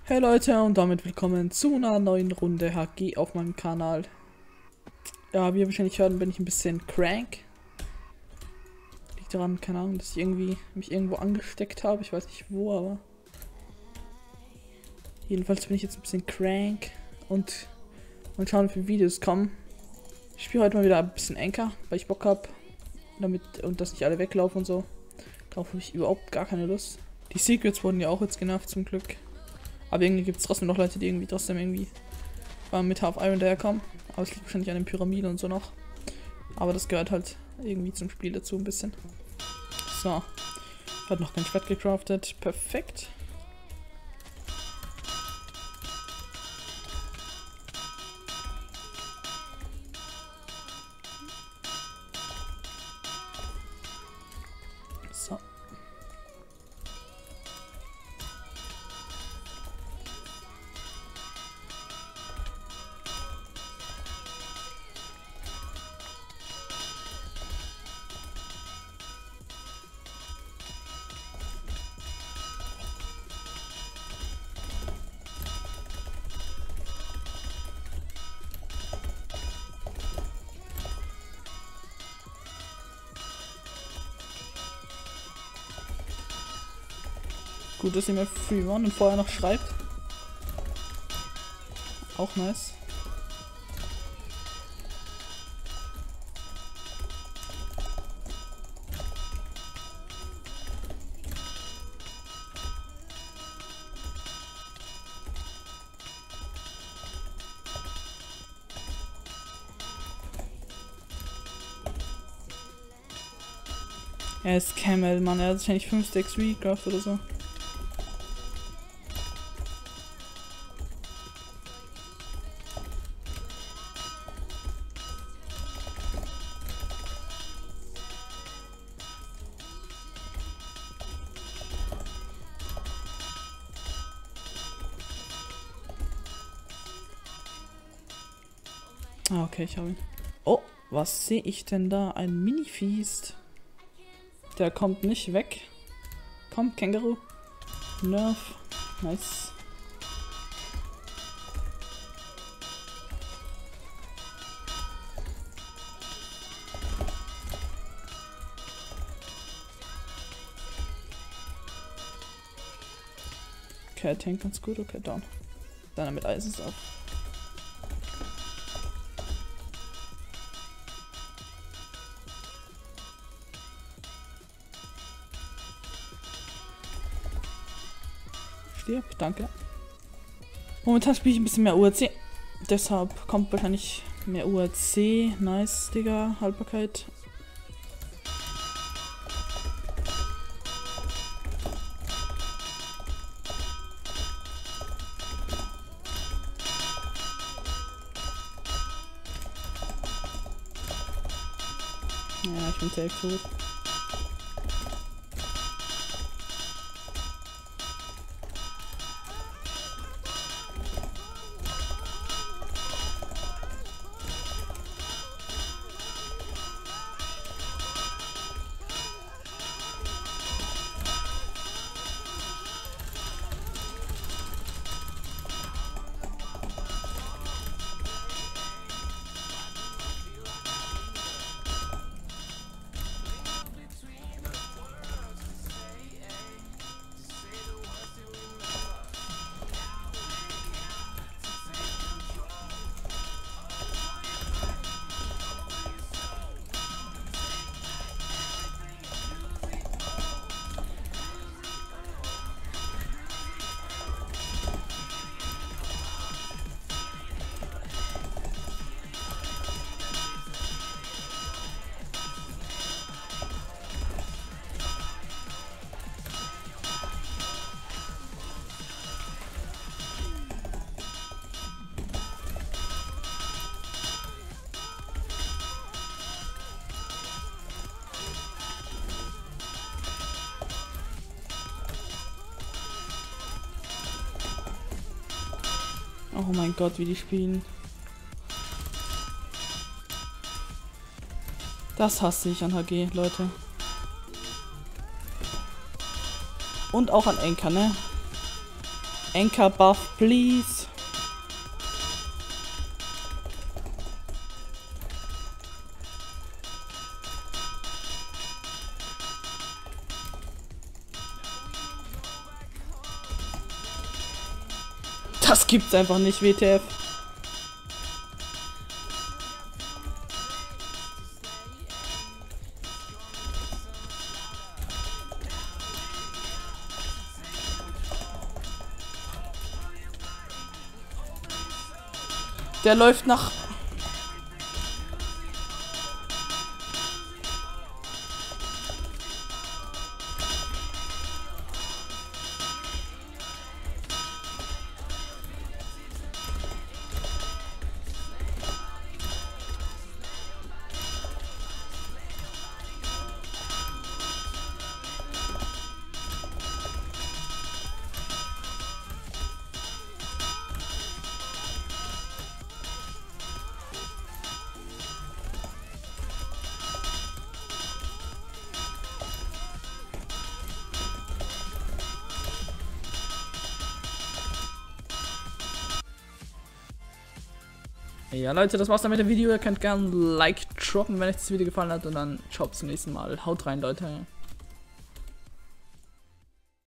Hey Leute und damit willkommen zu einer neuen Runde HG auf meinem Kanal. Ja, wie ihr wahrscheinlich hören, bin ich ein bisschen crank. Liegt daran, keine Ahnung, dass ich irgendwie mich irgendwo angesteckt habe. Ich weiß nicht wo, aber jedenfalls bin ich jetzt ein bisschen crank und mal schauen, wie viele Videos kommen. Ich spiele heute mal wieder ein bisschen Anchor, weil ich Bock habe, und dass nicht alle weglaufen und so. Darauf habe ich überhaupt gar keine Lust. Die Secrets wurden ja auch jetzt genervt zum Glück. Aber irgendwie gibt es trotzdem noch Leute, die irgendwie trotzdem mit Half Iron daherkommen. Aber es liegt wahrscheinlich an den Pyramiden und so noch. Aber das gehört halt irgendwie zum Spiel dazu ein bisschen. So. Hat noch kein Schwert gecraftet. Perfekt. So. Gut, dass ihr mir Free One und vorher noch schreibt. Auch nice. Er ist Camel, Mann. Er hat wahrscheinlich 5 Stacks Recraft oder so. Ah, okay, ich habe ihn. Oh, was sehe ich denn da? Ein Mini-Feast. Der kommt nicht weg. Komm, Känguru. Nerf. Nice. Okay, Tank ganz gut. Okay, down. Deiner mit Eis ist ab. Stirb, danke. Momentan spiele ich ein bisschen mehr UAC. Deshalb kommt wahrscheinlich mehr UAC. Nice, Digga. Haltbarkeit. Ja, ich bin sehr tot. Oh mein Gott, wie die spielen. Das hasse ich an HG, Leute. Und auch an Anchor, ne? Anchor buff, please. Das gibt's einfach nicht, WTF. Der läuft nach... Ja, Leute, das war's dann mit dem Video. Ihr könnt gerne ein Like droppen, wenn euch das Video gefallen hat. Und dann ciao bis zum nächsten Mal. Haut rein, Leute.